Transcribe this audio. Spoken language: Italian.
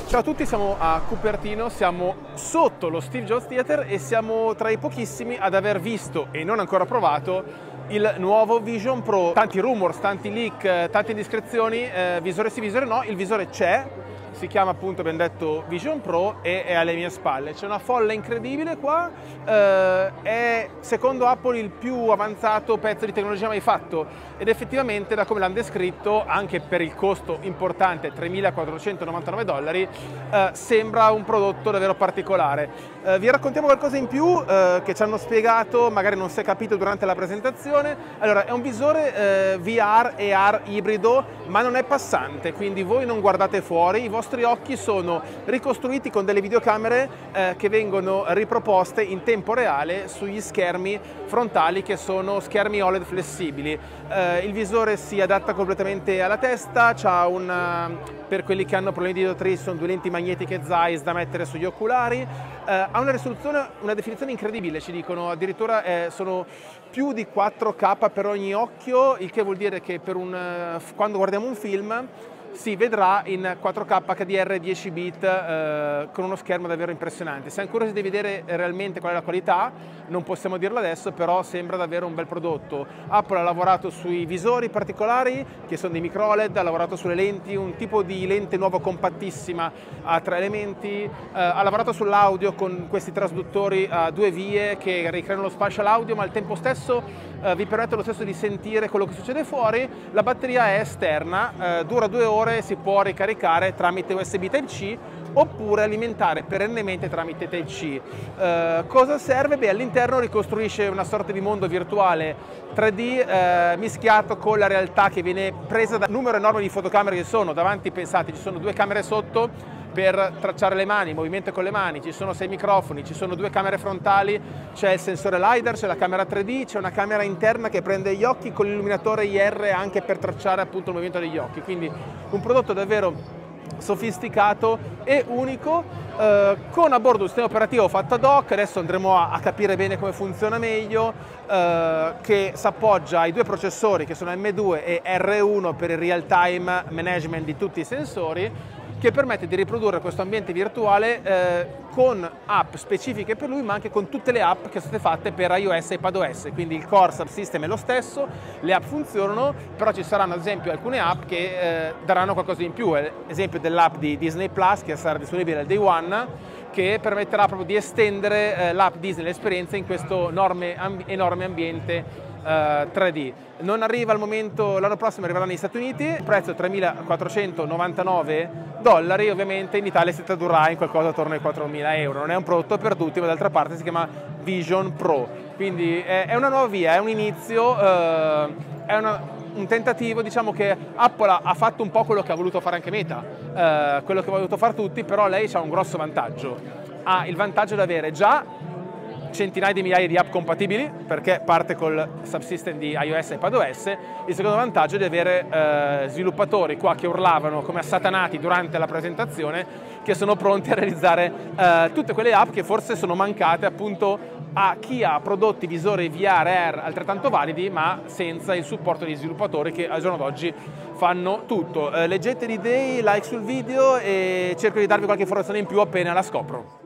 Ciao a tutti, siamo a Cupertino, siamo sotto lo Steve Jobs Theater e siamo tra i pochissimi ad aver visto e non ancora provato il nuovo Vision Pro. Tanti rumors, tanti leak, tante indiscrezioni, visore sì, visore no, il visore c'è, si chiama appunto, ben detto, Vision Pro e è alle mie spalle. C'è una folla incredibile qua, è secondo Apple il più avanzato pezzo di tecnologia mai fatto ed effettivamente, da come l'hanno descritto, anche per il costo importante, $3.499, sembra un prodotto davvero particolare. Vi raccontiamo qualcosa in più che ci hanno spiegato, magari non si è capito durante la presentazione. Allora, è un visore VR e AR ibrido, ma non è passante, quindi voi non guardate fuori, i vostri occhi sono ricostruiti con delle videocamere che vengono riproposte in tempo reale sugli schermi frontali, che sono schermi OLED flessibili. Il visore si adatta completamente alla testa, per quelli che hanno problemi di idrotrisi sono due lenti magnetiche Zeiss da mettere sugli oculari, ha una risoluzione, una definizione incredibile, ci dicono, addirittura sono più di 4K per ogni occhio, il che vuol dire che quando guardiamo un film si vedrà in 4K HDR 10 bit con uno schermo davvero impressionante. Siamo curiosi di vedere realmente qual è la qualità, non possiamo dirlo adesso, però sembra davvero un bel prodotto. Apple ha lavorato sui visori particolari, che sono dei micro OLED, ha lavorato sulle lenti, un tipo di lente nuovo compattissima a 3 elementi, ha lavorato sull'audio con questi trasduttori a 2 vie che ricreano lo spatial audio, ma al tempo stesso vi permettono lo stesso di sentire quello che succede fuori. La batteria è esterna, dura 2 ore, si può ricaricare tramite USB Type-C oppure alimentare perennemente tramite Type-C. Cosa serve? Beh, all'interno ricostruisce una sorta di mondo virtuale 3D mischiato con la realtà, che viene presa da un numero enorme di fotocamere che sono davanti. Pensate, ci sono 2 camere sotto per tracciare le mani, movimento con le mani, ci sono 6 microfoni, ci sono 2 camere frontali, c'è il sensore LiDAR, c'è la camera 3D, c'è una camera interna che prende gli occhi con l'illuminatore IR anche per tracciare appunto il movimento degli occhi. Quindi un prodotto davvero sofisticato e unico, con a bordo un sistema operativo fatto ad hoc. Adesso andremo a capire bene come funziona meglio, che si appoggia ai 2 processori che sono M2 e R1 per il real time management di tutti i sensori, che permette di riprodurre questo ambiente virtuale con app specifiche per lui, ma anche con tutte le app che sono state fatte per iOS e iPadOS. Quindi il core subsystem è lo stesso, le app funzionano, però ci saranno ad esempio alcune app che daranno qualcosa in più, ad esempio dell'app di Disney Plus, che sarà disponibile al day one, che permetterà proprio di estendere l'app Disney, l'esperienza, in questo enorme ambiente 3D. Non arriva al momento, l'anno prossimo arriverà negli Stati Uniti, il prezzo è $3.499, ovviamente in Italia si tradurrà in qualcosa attorno ai €4.000. Non è un prodotto per tutti, ma d'altra parte si chiama Vision Pro, quindi è una nuova via, è un inizio, è un tentativo. Diciamo che Apple ha fatto un po' quello che ha voluto fare anche Meta, quello che ha voluto fare tutti, però lei ha un grosso vantaggio, ha il vantaggio di avere già centinaia di migliaia di app compatibili, perché parte col subsystem di iOS e iPadOS. Il secondo vantaggio è di avere sviluppatori qua che urlavano come assatanati durante la presentazione, che sono pronti a realizzare tutte quelle app che forse sono mancate appunto a chi ha prodotti visori VR e AR altrettanto validi, ma senza il supporto degli sviluppatori che al giorno d'oggi fanno tutto. Leggete le idee, like sul video e cerco di darvi qualche informazione in più appena la scopro.